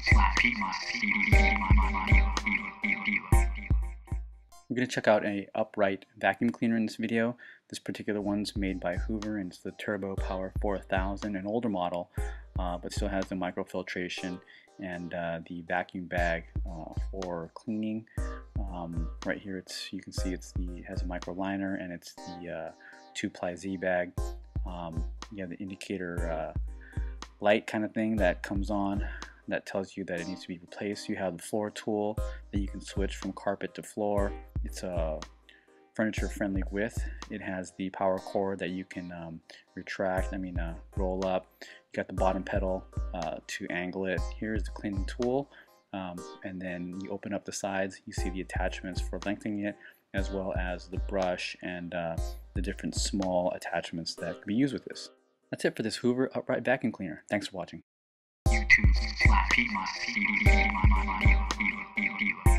We're going to check out a upright vacuum cleaner in this video. This particular one's made by Hoover and it's the Turbo Power 4000, an older model, but still has the microfiltration and the vacuum bag for cleaning. Right here, you can see it has a micro liner and it's the 2-ply Z bag. You have the indicator light kind of thing that comes on that tells you that it needs to be replaced. You have the floor tool that you can switch from carpet to floor. It's a furniture friendly width. It has the power cord that you can roll up. You got the bottom pedal to angle it. Here's the cleaning tool, and then you open up the sides. You see the attachments for lengthening it, as well as the brush and the different small attachments that can be used with this. That's it for this Hoover upright vacuum cleaner. Thanks for watching. YouTube